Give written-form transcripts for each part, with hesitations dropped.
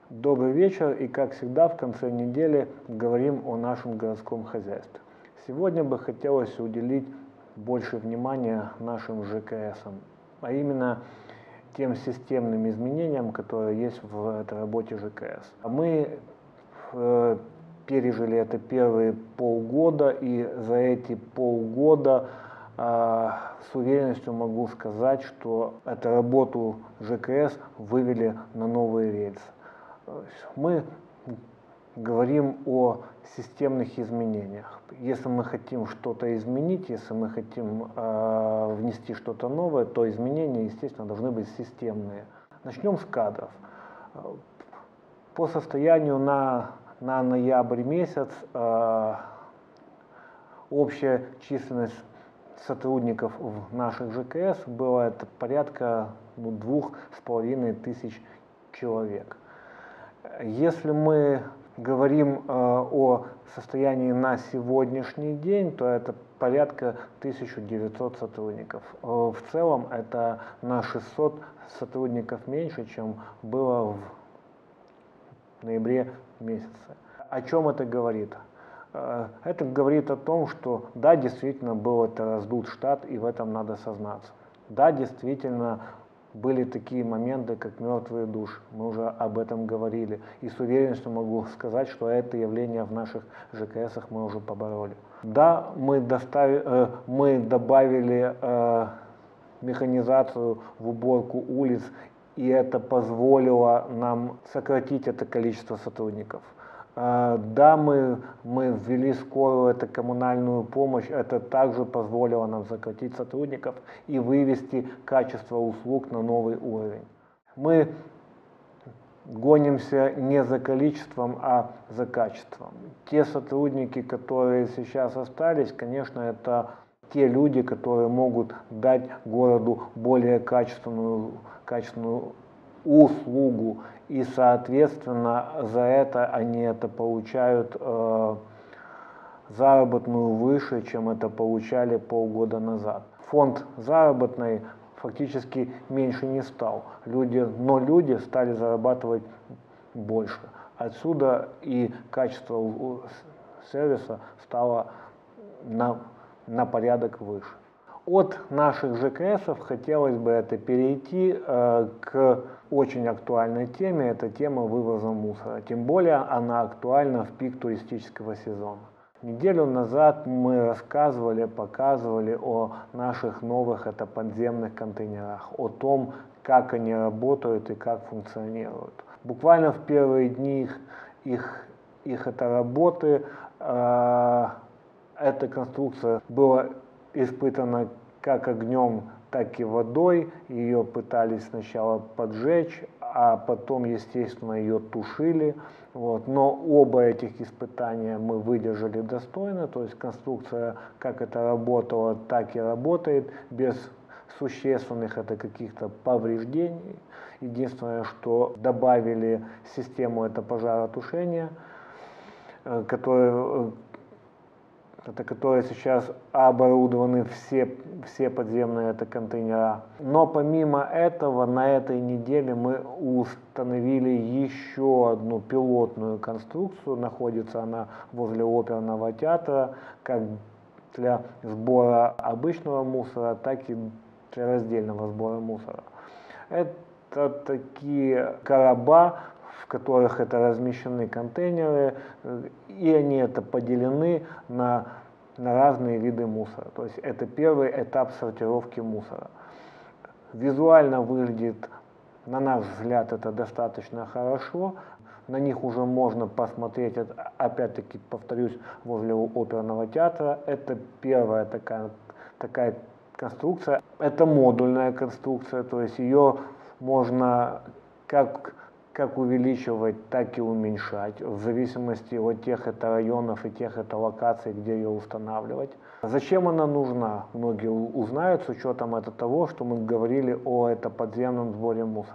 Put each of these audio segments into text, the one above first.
Добрый вечер, и как всегда в конце недели говорим о нашем городском хозяйстве. Сегодня бы хотелось уделить больше внимания нашим ЖКСам, а именно тем системным изменениям, которые есть в этой работе ЖКС. Мы пережили это первые полгода, и за эти полгода с уверенностью могу сказать, что эту работу ЖКС вывели на новые рельсы. Мы говорим о системных изменениях. Если мы хотим что-то изменить, если мы хотим внести что-то новое, то изменения, естественно, должны быть системные. Начнем с кадров. По состоянию на ноябрь месяц общая численность сотрудников в наших ЖКС была это порядка 2500 человек. Если мы говорим о состоянии на сегодняшний день, то это порядка 1900 сотрудников. В целом это на 600 сотрудников меньше, чем было в ноябре месяце. О чем это говорит? Это говорит о том, что да, действительно был это раздут штат, и в этом надо сознаться. Да, действительно были такие моменты, как мертвые души, мы уже об этом говорили. И с уверенностью могу сказать, что это явление в наших ЖКСах мы уже побороли. Да, мы добавили механизацию в уборку улиц, и это позволило нам сократить это количество сотрудников. Да, мы ввели скорую, это коммунальную помощь, это также позволило нам сократить сотрудников и вывести качество услуг на новый уровень. Мы гонимся не за количеством, а за качеством. Те сотрудники, которые сейчас остались, конечно, это те люди, которые могут дать городу более качественную услугу, и, соответственно, за это они это получают заработную выше, чем это получали полгода назад. Фонд заработной фактически меньше не стал, но люди стали зарабатывать больше. Отсюда и качество сервиса стало на порядок выше. От наших ЖКСов хотелось бы перейти к очень актуальной теме, это тема вывоза мусора. Тем более она актуальна в пик туристического сезона. Неделю назад мы рассказывали, показывали о наших новых подземных контейнерах, о том, как они работают и как функционируют. Буквально в первые дни их работы эта конструкция была испытана как огнем, так и водой. Ее пытались сначала поджечь, а потом, естественно, ее тушили. Но оба этих испытания мы выдержали достойно, то есть конструкция как это работала, так и работает, без существенных каких-то повреждений. Единственное, что добавили систему пожаротушения, которая сейчас оборудованы все подземные контейнера. Но помимо этого, на этой неделе мы установили еще одну пилотную конструкцию. Находится она возле оперного театра, как для сбора обычного мусора, так и для раздельного сбора мусора. Это такие короба, в которых размещены контейнеры, и они поделены на разные виды мусора. То есть это первый этап сортировки мусора. Визуально выглядит, на наш взгляд, это достаточно хорошо. На них уже можно посмотреть, опять-таки, повторюсь, возле оперного театра. Это первая такая конструкция. Это модульная конструкция, то есть ее можно как увеличивать, так и уменьшать, в зависимости от тех районов и тех локаций, где ее устанавливать. Зачем она нужна? Многие узнают с учетом того, что мы говорили о подземном сборе мусора.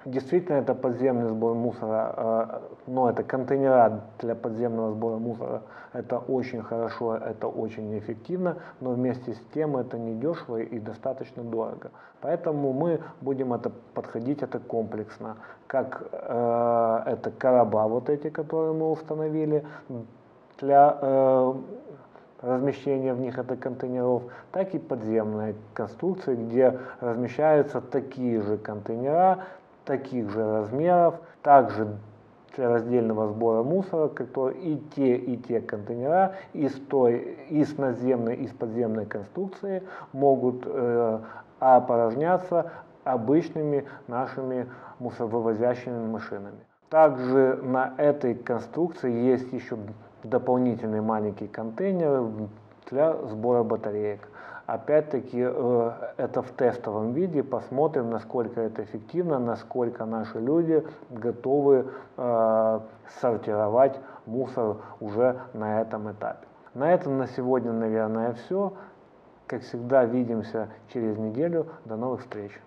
Действительно, это подземный сбор мусора, но это контейнера для подземного сбора мусора. Это очень хорошо, это очень эффективно, но вместе с тем это недешево и достаточно дорого. Поэтому мы будем подходить это комплексно, как это короба вот эти, которые мы установили для размещения в них это контейнеров, так и подземные конструкции, где размещаются такие же контейнера, таких же размеров, также для раздельного сбора мусора, которые и те контейнера из наземной, из подземной конструкции могут опорожняться обычными нашими мусоровывозящими машинами. Также на этой конструкции есть еще дополнительный маленький контейнер для сбора батареек. Опять-таки это в тестовом виде, посмотрим, насколько это эффективно, насколько наши люди готовы сортировать мусор уже на этом этапе. На этом на сегодня, наверное, все. Как всегда, видимся через неделю. До новых встреч!